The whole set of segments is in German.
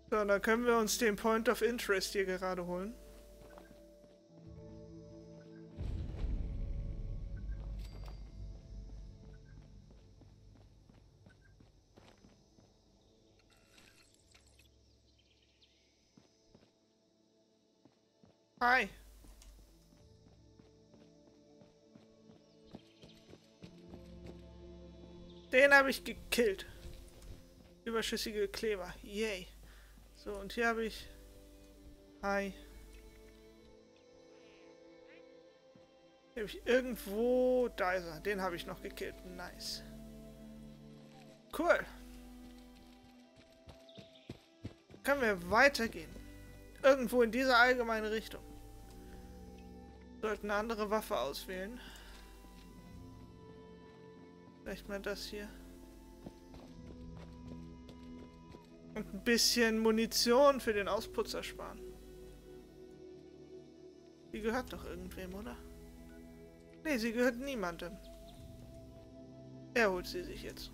So, dann können wir uns den Point of Interest hier gerade holen. Hi. Den habe ich gekillt. Überschüssige Kleber. Yay. So, und hier habe ich... Hi. Hier habe ich irgendwo... Da ist er. Den habe ich noch gekillt. Nice. Cool. Können wir weitergehen. Irgendwo in diese allgemeine Richtung. Sollten eine andere Waffe auswählen. Vielleicht mal das hier. Und ein bisschen Munition für den Ausputzer sparen. Die gehört doch irgendwem, oder? Nee, sie gehört niemandem. Er holt sie sich jetzt.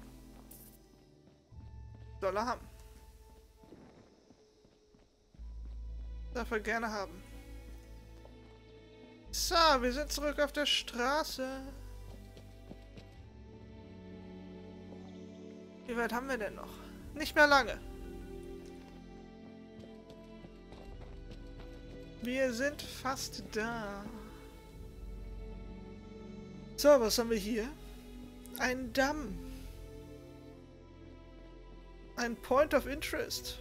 Soll er haben. Darf er gerne haben. So, wir sind zurück auf der Straße. Wie weit haben wir denn noch? Nicht mehr lange. Wir sind fast da. So, was haben wir hier? Ein Damm. Ein Point of Interest.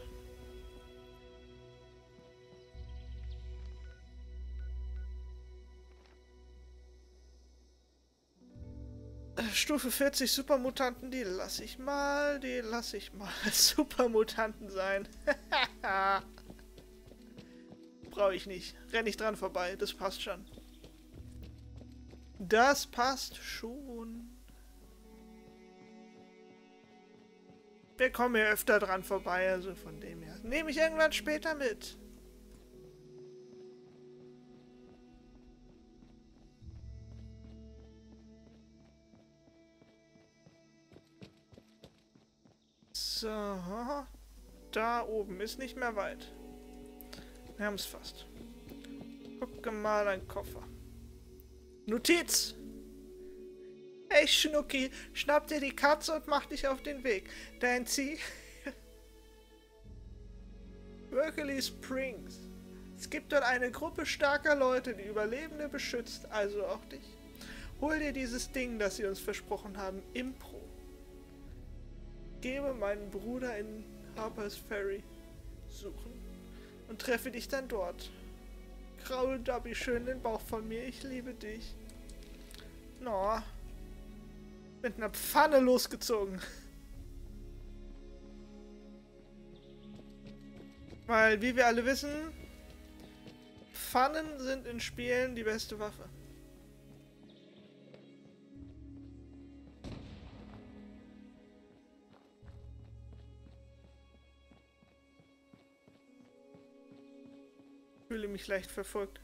Stufe 40 Supermutanten, die lasse ich mal. Die lasse ich mal Supermutanten sein. Brauche ich nicht. Renn ich dran vorbei. Das passt schon. Das passt schon. Wir kommen ja öfter dran vorbei, also von dem her. Nehme ich irgendwann später mit. So. Da oben ist nicht mehr weit. Wir haben es fast. Gucke mal, ein Koffer. Notiz! Hey Schnucki, schnapp dir die Katze und mach dich auf den Weg. Dein Ziel... Berkeley Springs. Es gibt dort eine Gruppe starker Leute, die Überlebende beschützt, also auch dich. Hol dir dieses Ding, das sie uns versprochen haben, Impro. Gebe meinen Bruder in Harper's Ferry suchen und treffe dich dann dort. Kraul Dobby schön den Bauch von mir, ich liebe dich. No. Mit einer Pfanne losgezogen. Weil, wie wir alle wissen, Pfannen sind in Spielen die beste Waffe. Ich fühle mich leicht verfolgt.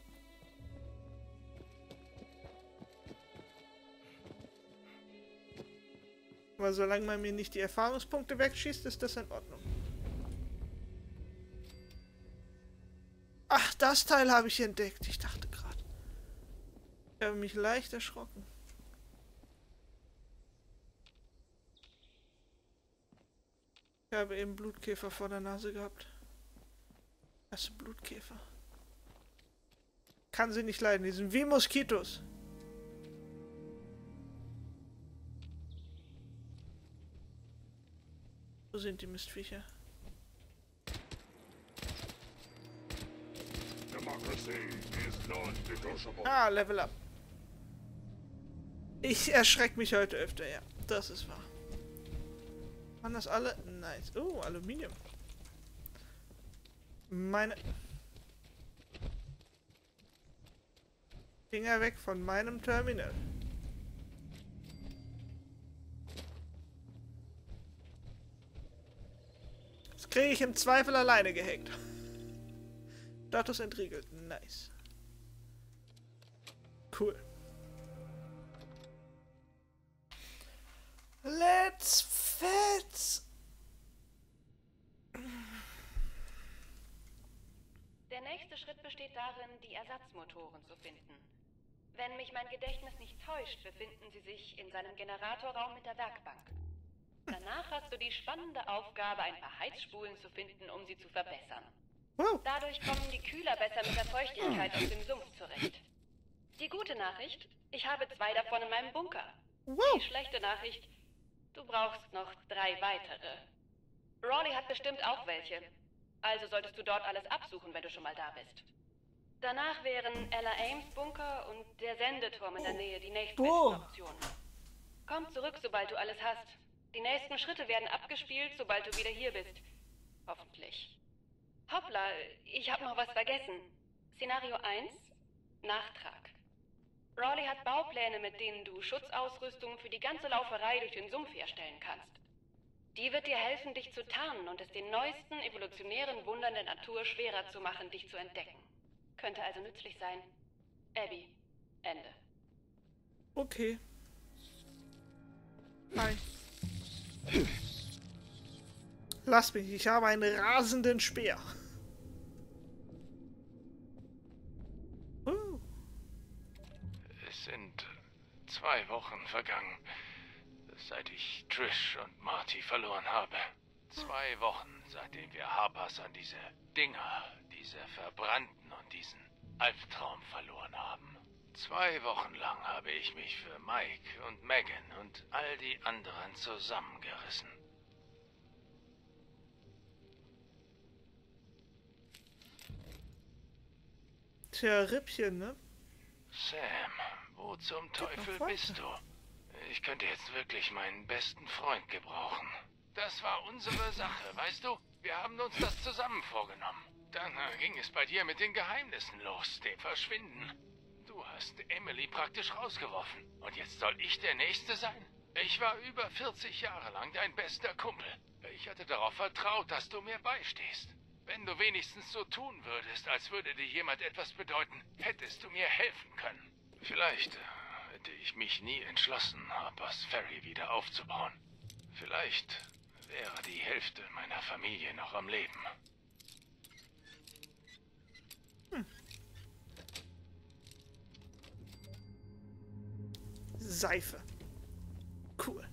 Aber solange man mir nicht die Erfahrungspunkte wegschießt, ist das in Ordnung. Ach, das Teil habe ich entdeckt. Ich dachte gerade. Ich habe mich leicht erschrocken. Ich habe eben Blutkäfer vor der Nase gehabt. Das sind Blutkäfer. Kann sie nicht leiden. Die sind wie Moskitos. Wo sind die Mistviecher? Ah, Level up. Ich erschrecke mich heute öfter, ja. Das ist wahr. Waren das alle? Nice. Oh, Aluminium. Meine... Finger weg von meinem Terminal. Das kriege ich im Zweifel alleine gehackt. Status entriegelt. Nice. Cool. Let's fetz. Der nächste Schritt besteht darin, die Ersatzmotoren zu finden. Wenn mich mein Gedächtnis nicht täuscht, befinden sie sich in seinem Generatorraum mit der Werkbank. Danach hast du die spannende Aufgabe, ein paar Heizspulen zu finden, um sie zu verbessern. Wow. Dadurch kommen die Kühler besser mit der Feuchtigkeit aus dem Sumpf zurecht. Die gute Nachricht, ich habe 2 davon in meinem Bunker. Wow. Die schlechte Nachricht, du brauchst noch 3 weitere. Raleigh hat bestimmt auch welche. Also solltest du dort alles absuchen, wenn du schon mal da bist. Danach wären Ella Ames Bunker und der Sendeturm in der Nähe die nächstbesten Optionen. Komm zurück, sobald du alles hast. Die nächsten Schritte werden abgespielt, sobald du wieder hier bist. Hoffentlich. Hoppla, ich habe noch was vergessen. Szenario 1, Nachtrag. Raleigh hat Baupläne, mit denen du Schutzausrüstung für die ganze Lauferei durch den Sumpf herstellen kannst. Die wird dir helfen, dich zu tarnen und es den neuesten evolutionären Wundern der Natur schwerer zu machen, dich zu entdecken. Könnte also nützlich sein. Abby, Ende. Okay. Hi. Lass mich, ich habe einen rasenden Speer. Es sind 2 Wochen vergangen, seit ich Trish und Marty verloren habe. 2 Wochen, seitdem wir Harpers an diese Dinger, diese Verbrannten und diesen Albtraum verloren haben. 2 Wochen lang habe ich mich für Mike und Megan und all die anderen zusammengerissen. Tja, Rippchen, ne? Sam, wo zum Teufel bist du? Ich könnte jetzt wirklich meinen besten Freund gebrauchen. Das war unsere Sache, weißt du? Wir haben uns das zusammen vorgenommen. Dann ging es bei dir mit den Geheimnissen los, dem Verschwinden. Du hast Emily praktisch rausgeworfen. Und jetzt soll ich der Nächste sein? Ich war über 40 Jahre lang dein bester Kumpel. Ich hatte darauf vertraut, dass du mir beistehst. Wenn du wenigstens so tun würdest, als würde dir jemand etwas bedeuten, hättest du mir helfen können. Vielleicht hätte ich mich nie entschlossen, Harpers Ferry wieder aufzubauen. Vielleicht wäre die Hälfte meiner Familie noch am Leben. Seife. Cool.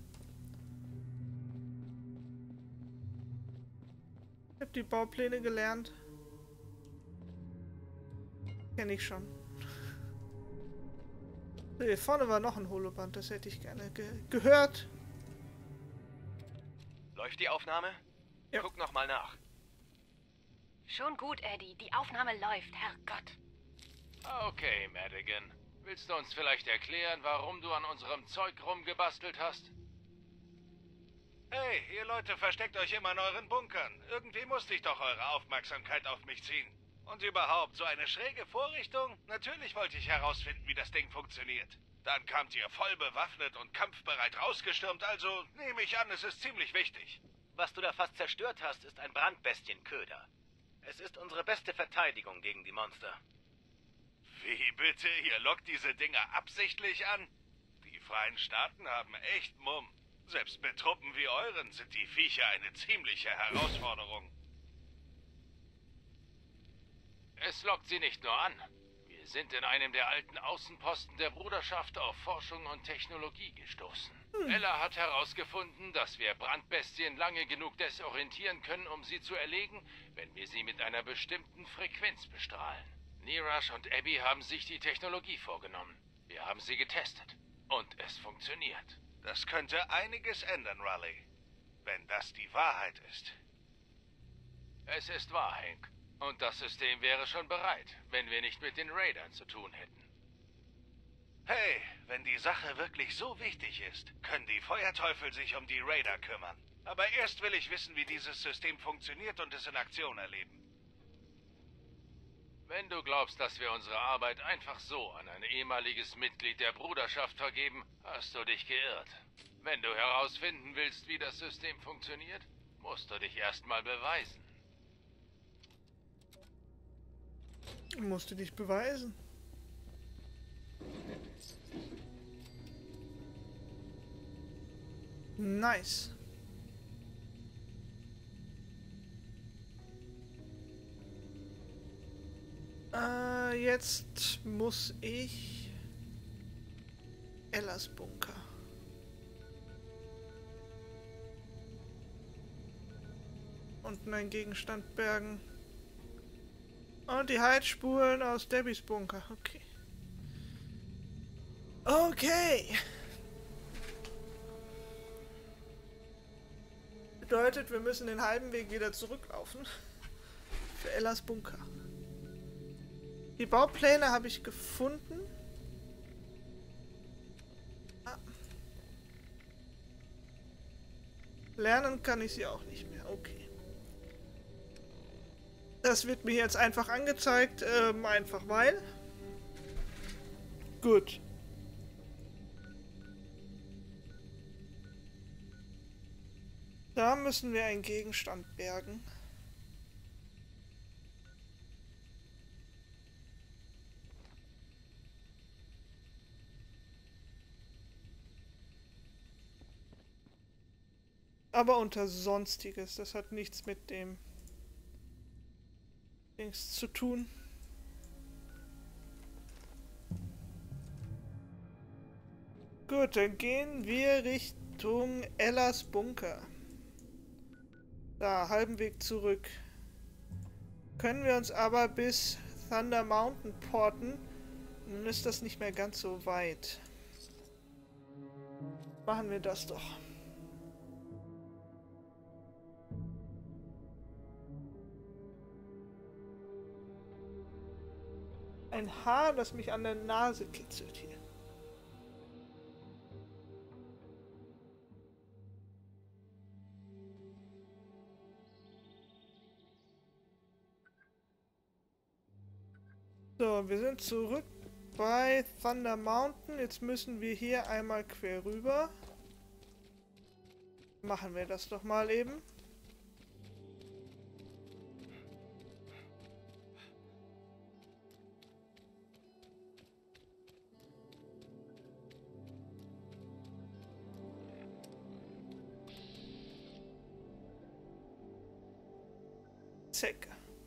Ich habe die Baupläne gelernt. Kenne ich schon. So, hier vorne war noch ein Holoband, das hätte ich gerne gehört. Läuft die Aufnahme? Ja. Guck noch mal nach. Schon gut, Eddie. Die Aufnahme läuft, Herrgott. Okay, Madigan. Willst du uns vielleicht erklären, warum du an unserem Zeug rumgebastelt hast? Hey, ihr Leute versteckt euch immer in euren Bunkern. Irgendwie musste ich doch eure Aufmerksamkeit auf mich ziehen. Und überhaupt, so eine schräge Vorrichtung? Natürlich wollte ich herausfinden, wie das Ding funktioniert. Dann kamt ihr voll bewaffnet und kampfbereit rausgestürmt, also nehme ich an, es ist ziemlich wichtig. Was du da fast zerstört hast, ist ein Brandbestienköder. Es ist unsere beste Verteidigung gegen die Monster. Wie bitte? Ihr lockt diese Dinger absichtlich an? Die Freien Staaten haben echt Mumm. Selbst mit Truppen wie euren sind die Viecher eine ziemliche Herausforderung. Es lockt sie nicht nur an. Wir sind in einem der alten Außenposten der Bruderschaft auf Forschung und Technologie gestoßen. Ella hat herausgefunden, dass wir Brandbestien lange genug desorientieren können, um sie zu erlegen, wenn wir sie mit einer bestimmten Frequenz bestrahlen. Neerash und Abby haben sich die Technologie vorgenommen. Wir haben sie getestet. Und es funktioniert. Das könnte einiges ändern, Raleigh. Wenn das die Wahrheit ist. Es ist wahr, Hank. Und das System wäre schon bereit, wenn wir nicht mit den Raidern zu tun hätten. Hey, wenn die Sache wirklich so wichtig ist, können die Feuerteufel sich um die Raider kümmern. Aber erst will ich wissen, wie dieses System funktioniert und es in Aktion erleben. Wenn du glaubst, dass wir unsere Arbeit einfach so an ein ehemaliges Mitglied der Bruderschaft vergeben, hast du dich geirrt. Wenn du herausfinden willst, wie das System funktioniert, musst du dich erstmal beweisen. Musst du dich beweisen. Nice. jetzt muss ich Ellas Bunker. Unten einen Gegenstand bergen. Und die Heizspulen aus Debbys Bunker. Okay. Okay. Bedeutet, wir müssen den halben Weg wieder zurücklaufen. Für Ellas Bunker. Die Baupläne habe ich gefunden. Ah. Lernen kann ich sie auch nicht mehr. Okay. Das wird mir jetzt einfach angezeigt, einfach weil. Gut. Da müssen wir einen Gegenstand bergen. Aber unter Sonstiges. Das hat nichts mit dem Dings zu tun. Gut, dann gehen wir Richtung Ellas Bunker. Da, halben Weg zurück. Können wir uns aber bis Thunder Mountain porten, dann ist das nicht mehr ganz so weit. Machen wir das doch. Ein Haar, das mich an der Nase kitzelt hier. So, wir sind zurück bei Thunder Mountain. Jetzt müssen wir hier einmal quer rüber. Machen wir das doch mal eben. Zecke.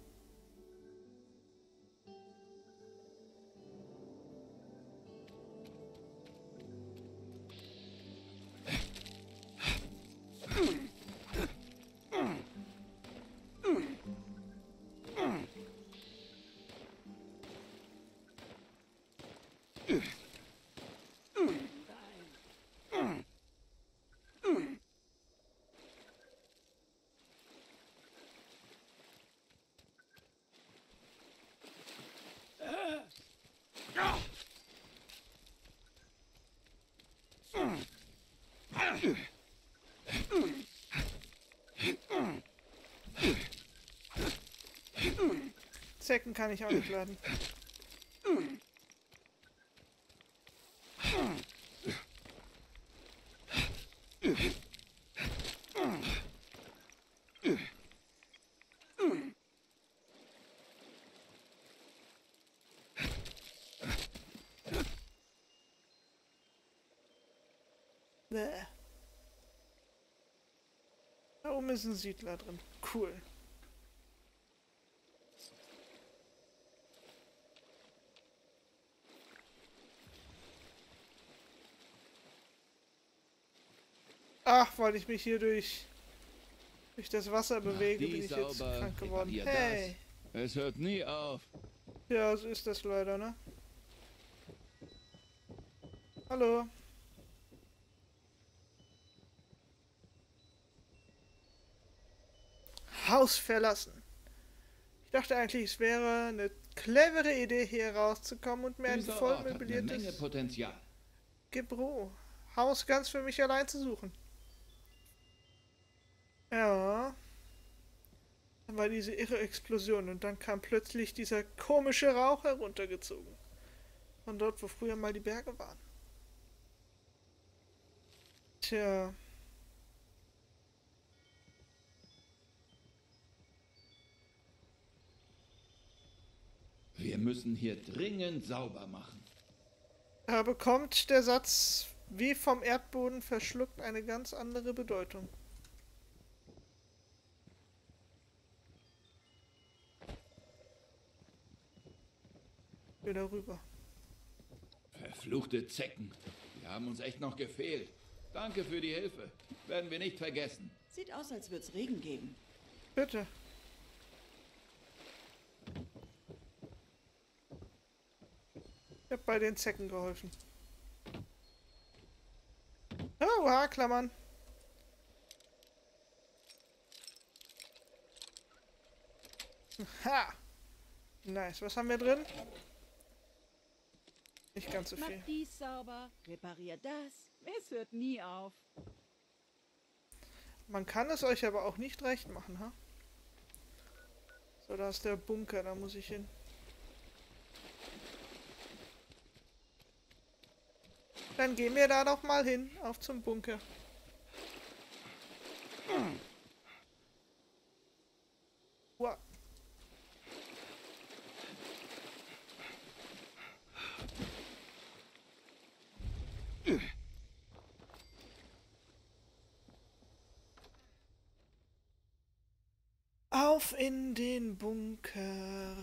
Zecken kann ich auch nicht laden. Da oben ist ein Siedler drin. Cool. Ach, weil ich mich hier durch das Wasser bewege, bin ich jetzt krank geworden. Hey! Es hört nie auf. Ja, so ist das leider, ne? Hallo? Haus verlassen. Ich dachte eigentlich, es wäre eine clevere Idee, hier rauszukommen und mir ein voll möbliertes Gebro. Haus ganz für mich allein zu suchen. Ja. Dann war diese irre Explosion und dann kam plötzlich dieser komische Rauch heruntergezogen. Von dort, wo früher mal die Berge waren. Tja. Wir müssen hier dringend sauber machen. Da bekommt der Satz wie vom Erdboden verschluckt eine ganz andere Bedeutung. Wieder rüber. Verfluchte Zecken. Die haben uns echt noch gefehlt. Danke für die Hilfe. Werden wir nicht vergessen. Sieht aus, als würde es Regen geben. Bitte. Ich hab bei den Zecken geholfen. Oh, Haarklammern. Ha! Nice. Was haben wir drin? Nicht ganz so viel. Mach dies sauber, reparier das. Es hört nie auf. Man kann es euch aber auch nicht recht machen, ha? So, da ist der Bunker, da muss ich hin. Dann gehen wir da doch mal hin, auf zum Bunker. Wow. Auf in den Bunker.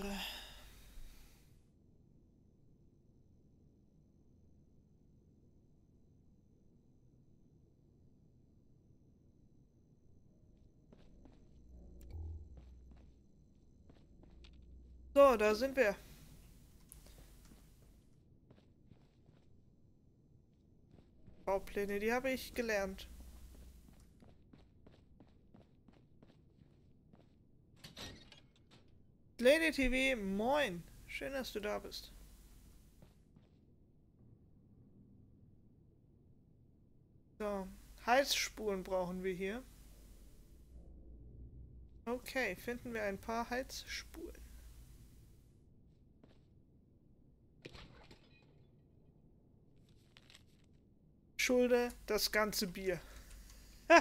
So, da sind wir. Baupläne, die habe ich gelernt. Lady TV, moin. Schön, dass du da bist. So, Heizspuren brauchen wir hier. Okay, finden wir ein paar Heizspuren. Schulde das ganze Bier. Ich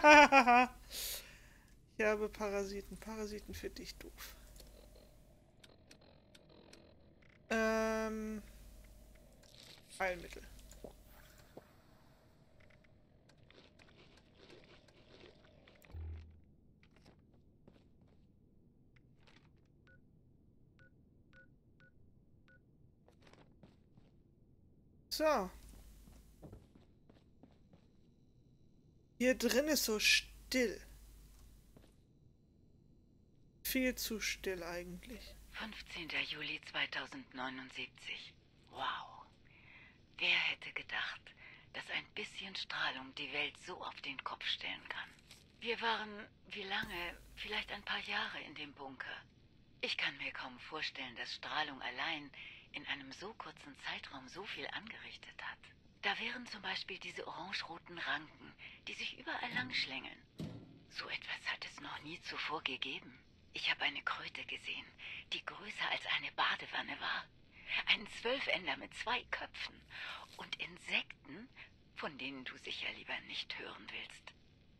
habe Parasiten. Parasiten für dich doof. Heilmittel. So. Hier drin ist so still. Viel zu still eigentlich. 15. Juli 2079. Wow. Wer hätte gedacht, dass ein bisschen Strahlung die Welt so auf den Kopf stellen kann? Wir waren, wie lange? Vielleicht ein paar Jahre in dem Bunker. Ich kann mir kaum vorstellen, dass Strahlung allein in einem so kurzen Zeitraum so viel angerichtet hat. Da wären zum Beispiel diese orange-roten Ranken, die sich überall lang schlängeln. So etwas hat es noch nie zuvor gegeben. Ich habe eine Kröte gesehen, die größer als eine Badewanne war. Einen Zwölfender mit 2 Köpfen. Und Insekten, von denen du sicher lieber nicht hören willst.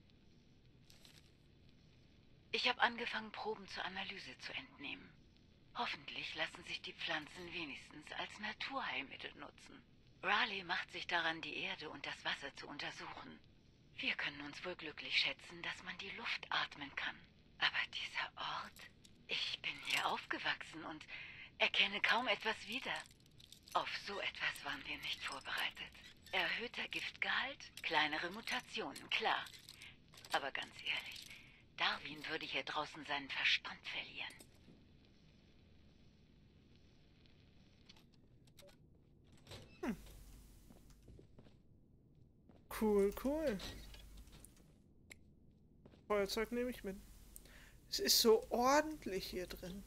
Ich habe angefangen, Proben zur Analyse zu entnehmen. Hoffentlich lassen sich die Pflanzen wenigstens als Naturheilmittel nutzen. Raleigh macht sich daran, die Erde und das Wasser zu untersuchen. Wir können uns wohl glücklich schätzen, dass man die Luft atmen kann. Aber dieser Ort... Ich bin hier aufgewachsen und erkenne kaum etwas wieder. Auf so etwas waren wir nicht vorbereitet. Erhöhter Giftgehalt, kleinere Mutationen, klar. Aber ganz ehrlich, Darwin würde hier draußen seinen Verstand verlieren. Cool, cool. Feuerzeug nehme ich mit. Es ist so ordentlich hier drin.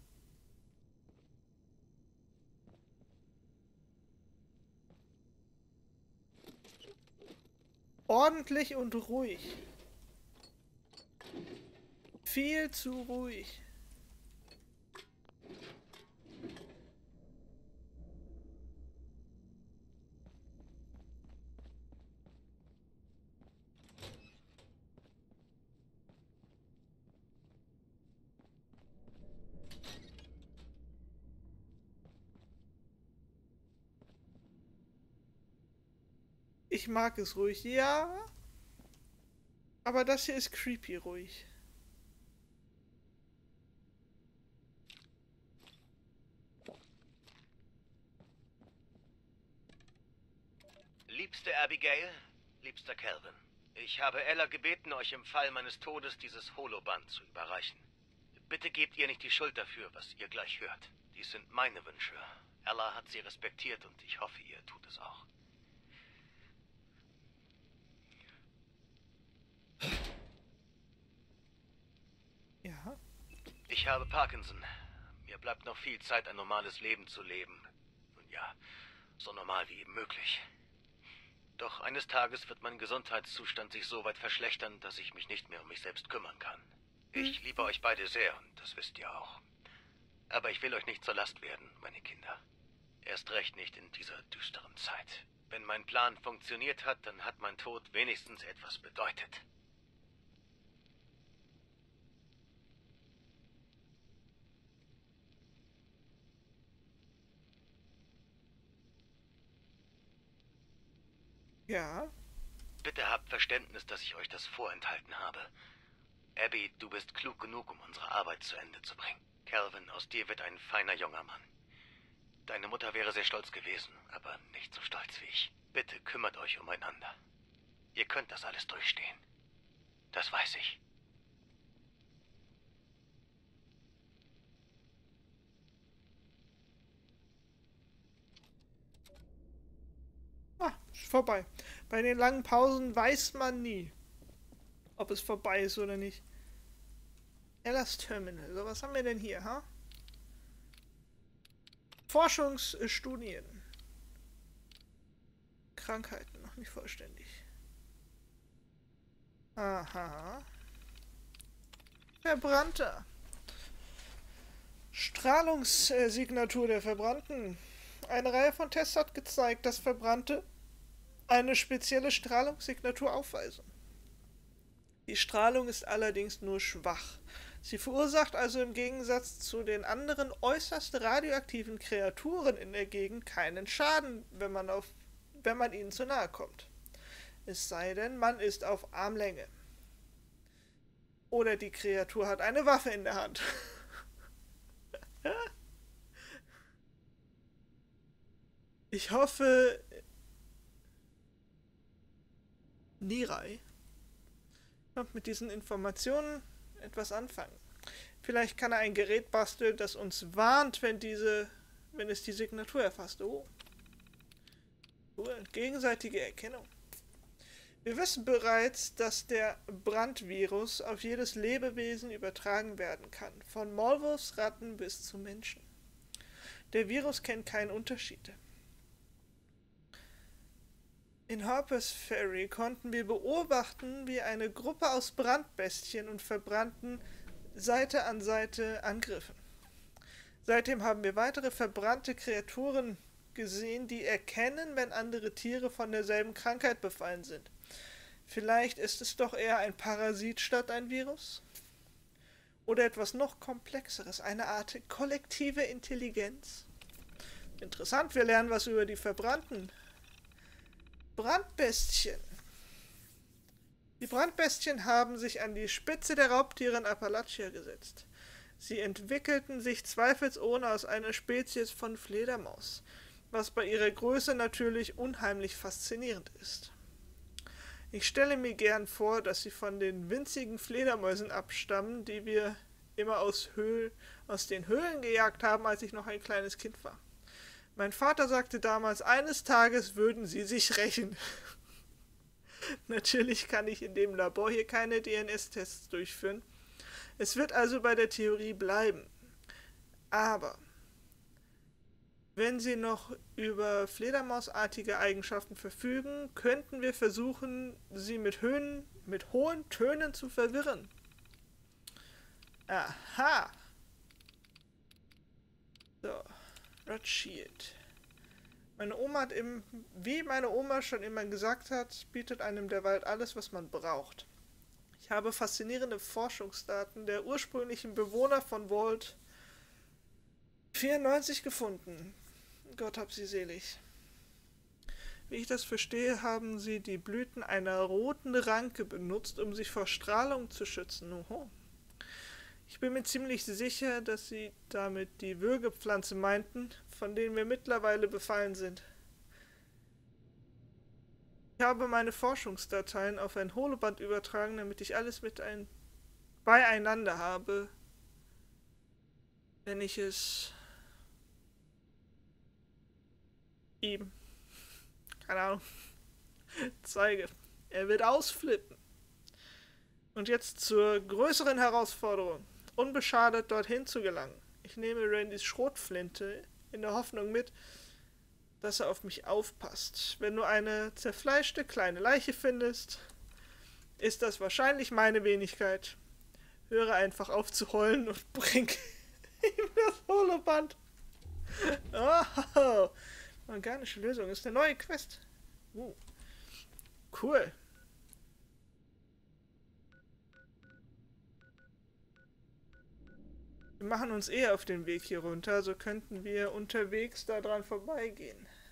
Ordentlich und ruhig. Viel zu ruhig. Ich mag es ruhig, ja. Aber das hier ist creepy ruhig. Liebste Abigail, liebster Calvin, ich habe Ella gebeten, euch im Fall meines Todes dieses Holoband zu überreichen. Bitte gebt ihr nicht die Schuld dafür, was ihr gleich hört. Dies sind meine Wünsche. Ella hat sie respektiert und ich hoffe, ihr tut es auch. Ja. Ich habe Parkinson. Mir bleibt noch viel Zeit, ein normales Leben zu leben. Nun ja, so normal wie eben möglich. Doch eines Tages wird mein Gesundheitszustand sich so weit verschlechtern, dass ich mich nicht mehr um mich selbst kümmern kann. Ich liebe euch beide sehr und das wisst ihr auch. Aber ich will euch nicht zur Last werden, meine Kinder. Erst recht nicht in dieser düsteren Zeit. Wenn mein Plan funktioniert hat, dann hat mein Tod wenigstens etwas bedeutet. Ja. Bitte habt Verständnis, dass ich euch das vorenthalten habe. Abby, du bist klug genug, um unsere Arbeit zu Ende zu bringen. Calvin, aus dir wird ein feiner junger Mann. Deine Mutter wäre sehr stolz gewesen, aber nicht so stolz wie ich. Bitte kümmert euch umeinander. Ihr könnt das alles durchstehen. Das weiß ich. Ah, ist vorbei. Bei den langen Pausen weiß man nie, ob es vorbei ist oder nicht. Ellas Terminal. So, was haben wir denn hier, ha? Forschungsstudien. Krankheiten, noch nicht vollständig. Aha. Verbrannter. Strahlungssignatur der Verbrannten. Eine Reihe von Tests hat gezeigt, dass Verbrannte eine spezielle Strahlungssignatur aufweisen. Die Strahlung ist allerdings nur schwach. Sie verursacht also im Gegensatz zu den anderen äußerst radioaktiven Kreaturen in der Gegend keinen Schaden, wenn man ihnen zu nahe kommt. Es sei denn, man ist auf Armlänge. Oder die Kreatur hat eine Waffe in der Hand. Ich hoffe, Nirai kommt mit diesen Informationen etwas anfangen. Vielleicht kann er ein Gerät basteln, das uns warnt, wenn es die Signatur erfasst. Oh. Cool. Gegenseitige Erkennung. Wir wissen bereits, dass der Brandvirus auf jedes Lebewesen übertragen werden kann, von Maulwurfsratten bis zu Menschen. Der Virus kennt keinen Unterschied. In Harper's Ferry konnten wir beobachten, wie eine Gruppe aus Brandbestien und Verbrannten Seite an Seite angriffen. Seitdem haben wir weitere verbrannte Kreaturen gesehen, die erkennen, wenn andere Tiere von derselben Krankheit befallen sind. Vielleicht ist es doch eher ein Parasit statt ein Virus? Oder etwas noch Komplexeres, eine Art kollektive Intelligenz? Interessant, wir lernen was über die Verbrannten. Brandbestien. Die Brandbestien haben sich an die Spitze der Raubtiere in Appalachia gesetzt. Sie entwickelten sich zweifelsohne aus einer Spezies von Fledermaus, was bei ihrer Größe natürlich unheimlich faszinierend ist. Ich stelle mir gern vor, dass sie von den winzigen Fledermäusen abstammen, die wir immer aus den Höhlen gejagt haben, als ich noch ein kleines Kind war. Mein Vater sagte damals, eines Tages würden sie sich rächen. Natürlich kann ich in dem Labor hier keine DNS-Tests durchführen. Es wird also bei der Theorie bleiben. Aber wenn sie noch über fledermausartige Eigenschaften verfügen, könnten wir versuchen, sie mit hohen Tönen zu verwirren. Aha. So. Red Shield. Wie meine Oma schon immer gesagt hat, bietet einem der Wald alles, was man braucht. Ich habe faszinierende Forschungsdaten der ursprünglichen Bewohner von Vault 94 gefunden. Gott hab sie selig. Wie ich das verstehe, haben sie die Blüten einer roten Ranke benutzt, um sich vor Strahlung zu schützen. Oho. Ich bin mir ziemlich sicher, dass sie damit die Würgepflanze meinten, von denen wir mittlerweile befallen sind. Ich habe meine Forschungsdateien auf ein Holoband übertragen, damit ich alles beieinander habe, wenn ich es ihm, keine Ahnung, zeige. Er wird ausflippen. Und jetzt zur größeren Herausforderung. Unbeschadet dorthin zu gelangen. Ich nehme Randys Schrotflinte in der Hoffnung mit, dass er auf mich aufpasst. Wenn du eine zerfleischte kleine Leiche findest, ist das wahrscheinlich meine Wenigkeit. Höre einfach auf zu heulen und bring ihm das Holoband. Oh, organische Lösung ist eine neue Quest. Cool. Wir machen uns auf den Weg hier runter, so könnten wir unterwegs daran vorbeigehen.